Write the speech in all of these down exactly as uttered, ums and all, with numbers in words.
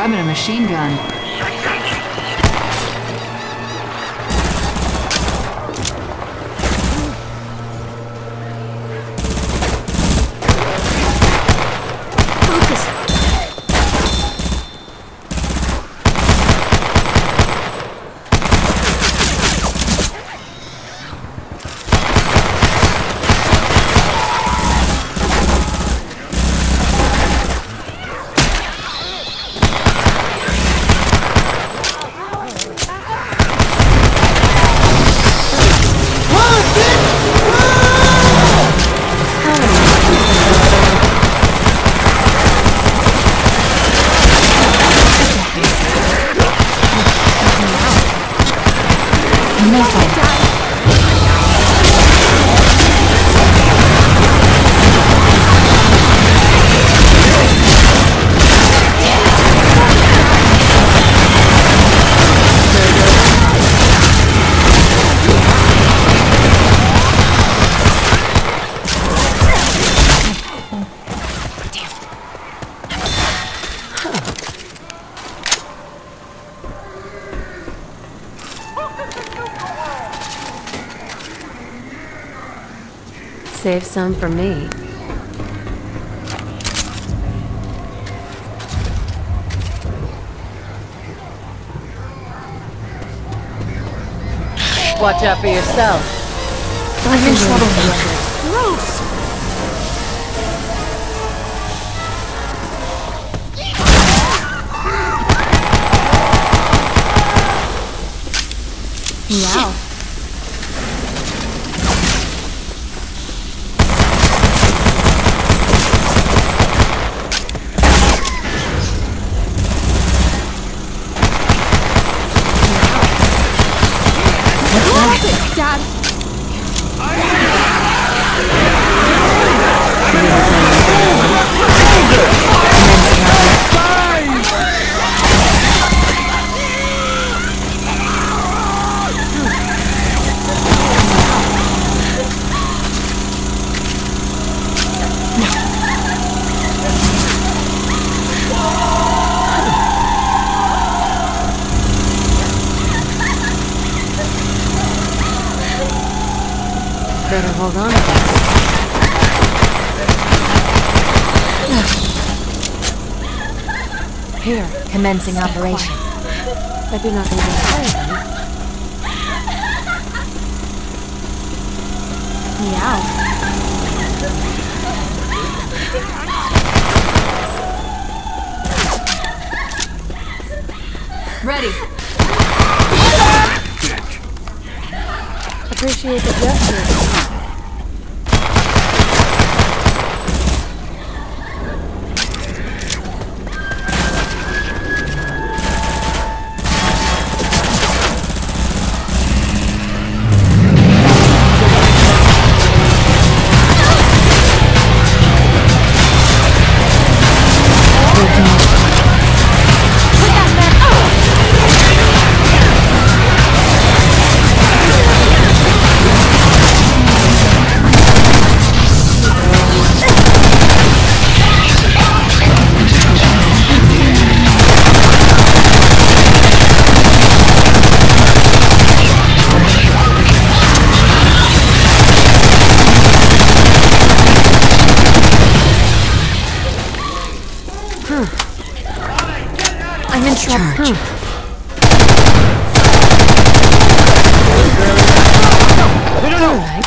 I'm in a machine gun. Save some for me. Watch out for yourself. I'm in trouble here. Gross! Wow. Dad! Better hold on. Here, commencing operation. I do not need to hurry. Meow. Ready. Appreciate the gesture. I'm in trouble. Charge. All right.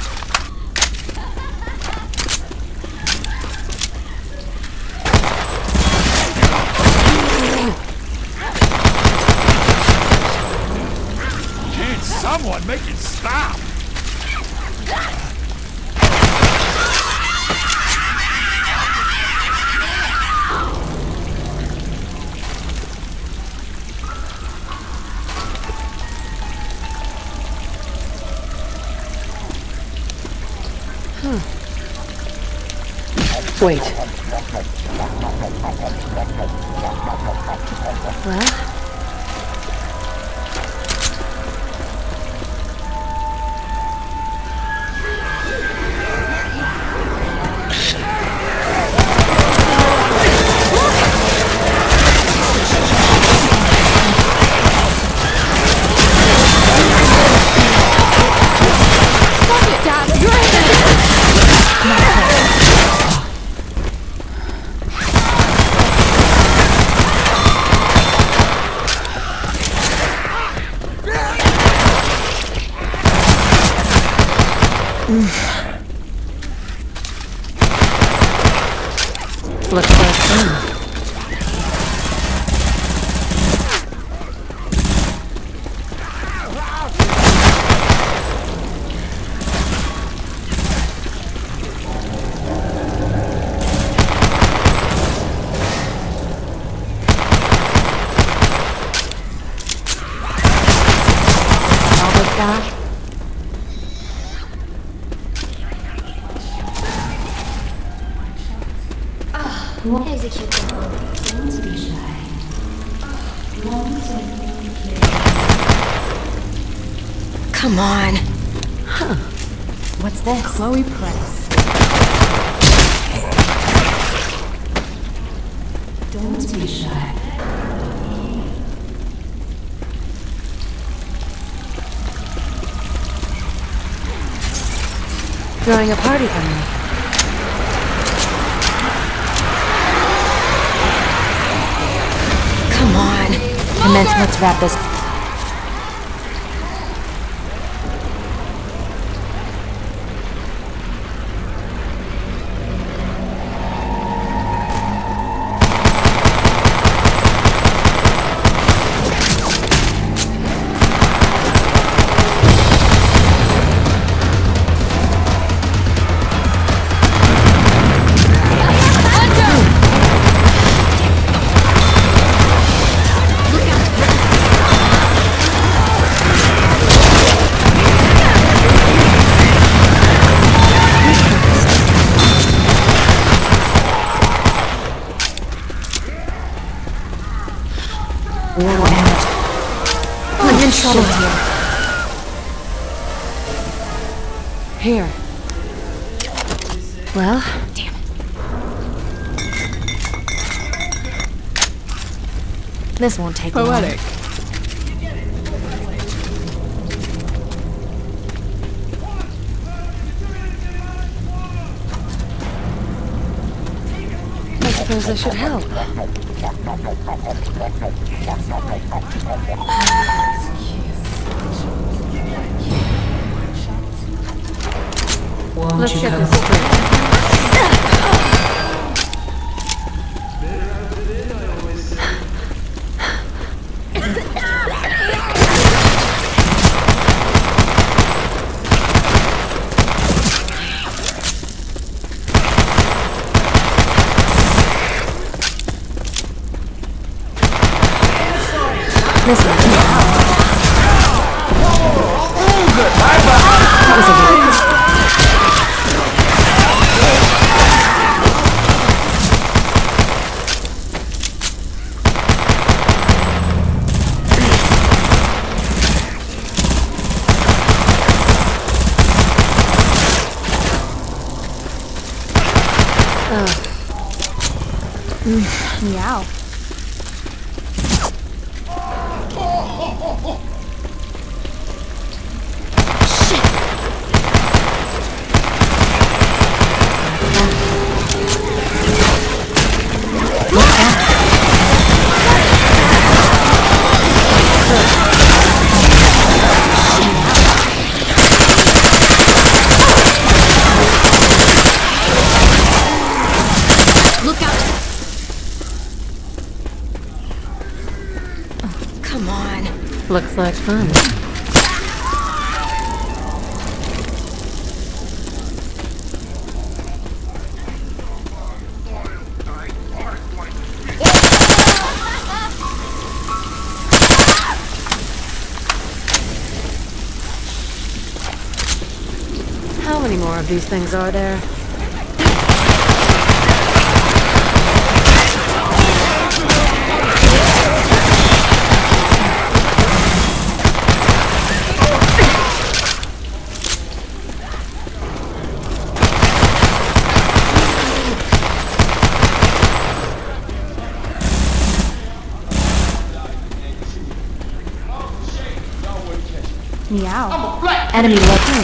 Can't someone make it stop? Wait. Well, Looks like fun. All this got? Execute them. Don't be shy. Come on. Huh. What's this? Chloe Price. Don't be shy. Throwing a party for me. Come on. Commence, let's wrap this. I'm in trouble here. Here. Well, Damn it. This won't take poetic. long. I suppose I should help. Let's get this straight. This one. That was a good. Meow. Look out! Oh, come on. Looks like fun. How many more of these things are there? Meow. Enemy located.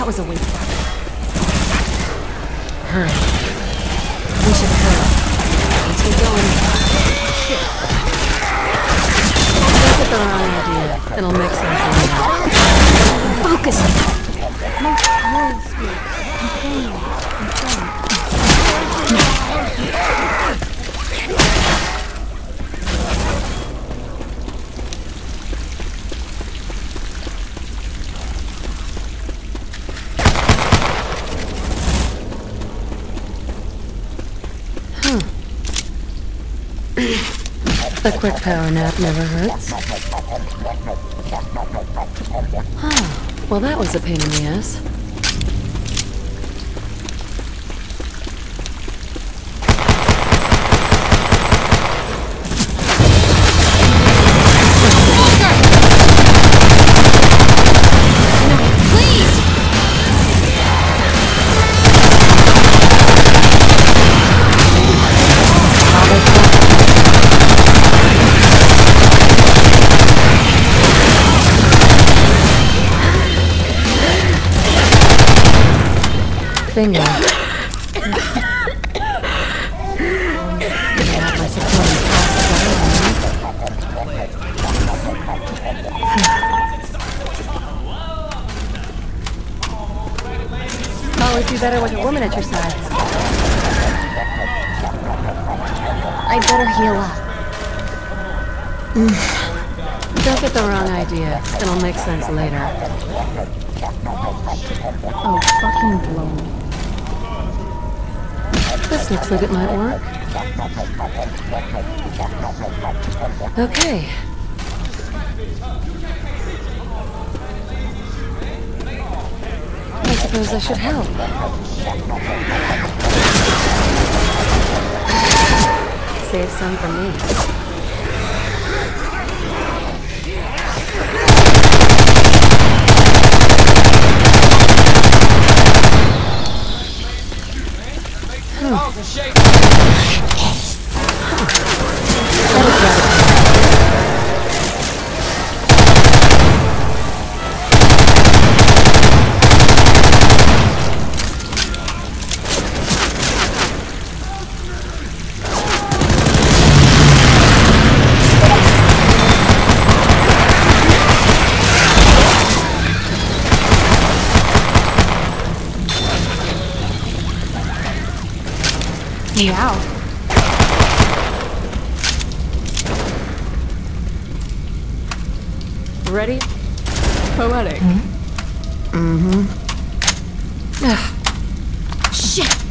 That was a waste. Hurry. We should hurry. Let's get going. Don't get the wrong idea. It'll make sense later. Focus. A quick power nap never hurts. Huh. Well, that was a pain in the ass. Bingo. Not my supporting Always be better with a woman at your side. I better heal up. Don't get the wrong idea. It'll make sense later. Oh, fucking blow me. This looks like it might work. Okay. I suppose I should help. Save some for me. Meow. Ready? Poetic. Mm-hmm. Shit!